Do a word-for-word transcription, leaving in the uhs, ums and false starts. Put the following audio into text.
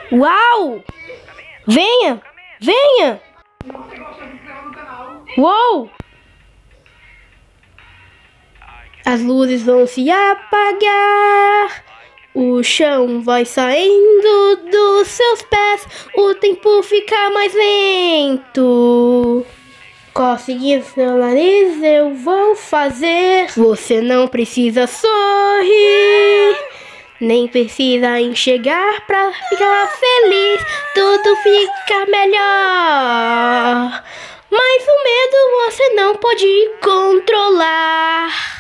Uau! Venha! Venha! Uou! As luzes vão se apagar. O chão vai saindo dos seus pés. O tempo fica mais lento. Conseguir seu nariz eu vou fazer. Você não precisa sorrir, nem precisa enxergar pra ficar feliz. Tudo fica melhor. Mas o medo você não pode controlar.